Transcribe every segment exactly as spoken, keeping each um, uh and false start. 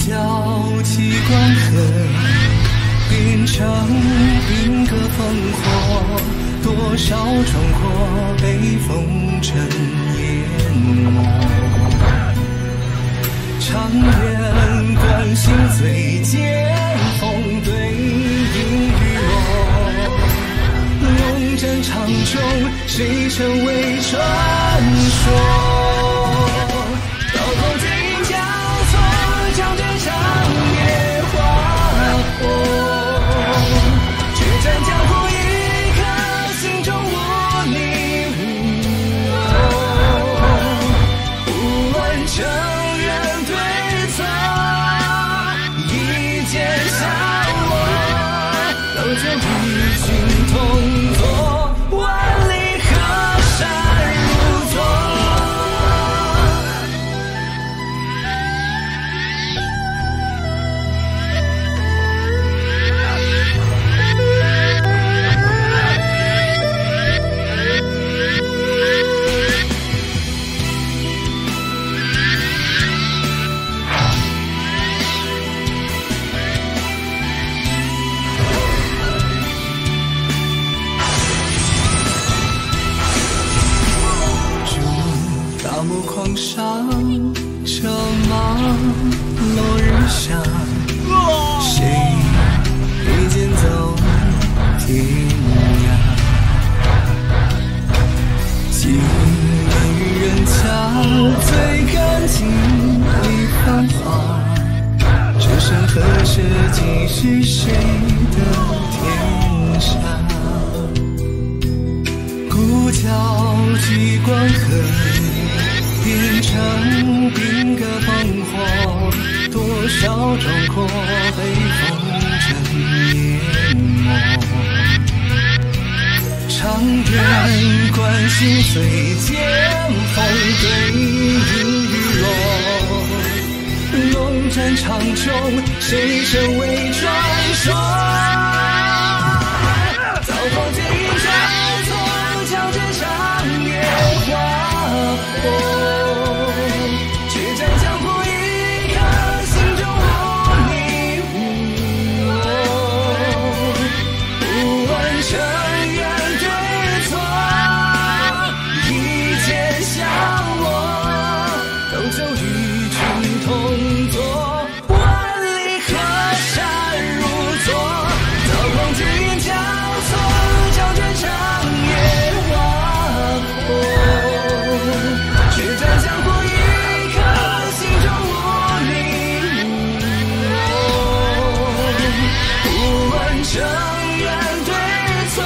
交起关河，变成兵戈烽火，多少壮阔被风尘淹没。长远关心最见风对影雨落，龙战场中谁成为传说？刀光剑影交错，将军长夜划破，决战江湖一刻，心中无你无我，不问成人对错，一剑向我，刀剑与君同坐，万里河山如昨。大漠狂沙，车马落日下，谁一剑走天涯？几人与人家，最感情里繁华。这山河社稷是谁的天下？孤交起关河，变成兵戈烽火，多少壮阔被风尘淹没。长远关心最见风对影雨落，龙战场中谁成为传说？刀光剑影交错，将军长夜划破，决战江湖一刻，心中无你无我，不问成远对错，一剑向我，刀就与君同坐，万里河山如昨。刀光剑影交错，将军长夜划破，决战江湖一刻，心中无你无我，不问成远对错，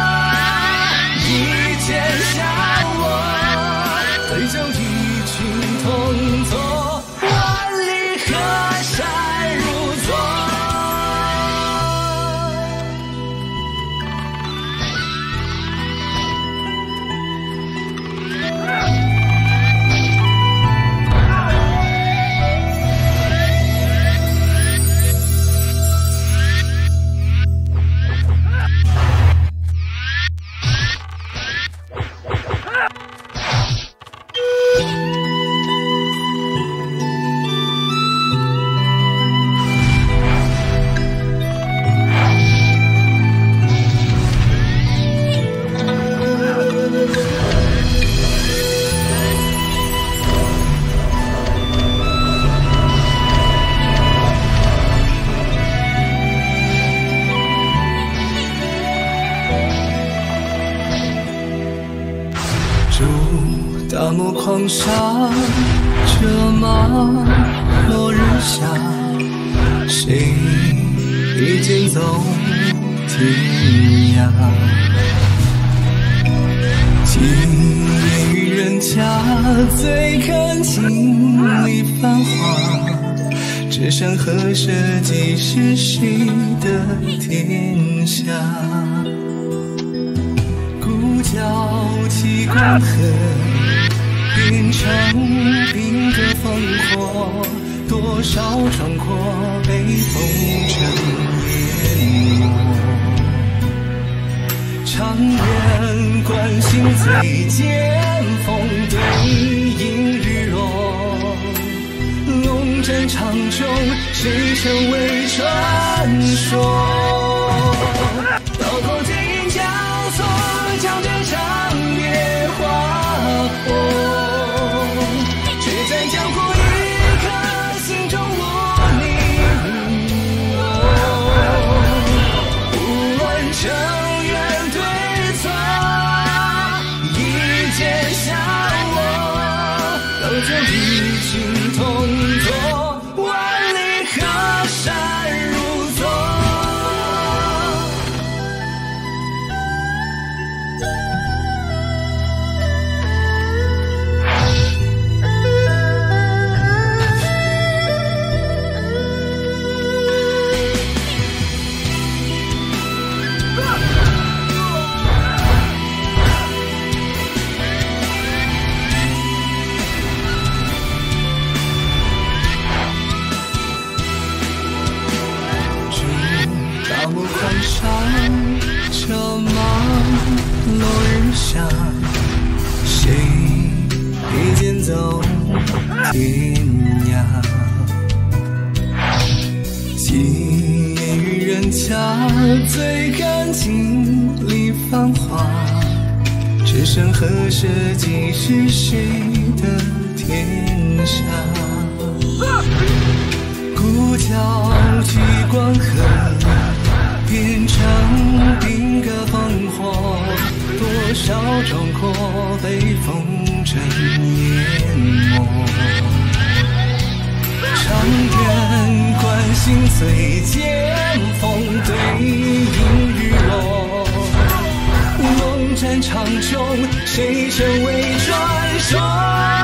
一剑向我，对酒与君同坐，万里河山如昨。大漠狂沙，车马落日下，谁一剑走天涯？几年与人家，最看情里繁华。这山河社稷是谁的天下？孤交起关河，变成兵戈烽火，多少壮阔被风尘淹没。长远关心最见风对影雨落，龙战场中，谁成为传说？刀口剑影交错，将对长夜划破。决战江湖一刻，心中无你无我。无论成远对错，一剑下我，都将一心同作，万里河山如昨。大幕换上，车马落日下，谁披剑走天涯？几言与人家，醉干尽里繁华。只剩何舍几是谁的天下？孤娇去关河，变成定格烽火，多少壮阔被风尘淹没。长远关心随剑锋对影日落，龙战场中，谁成为传说？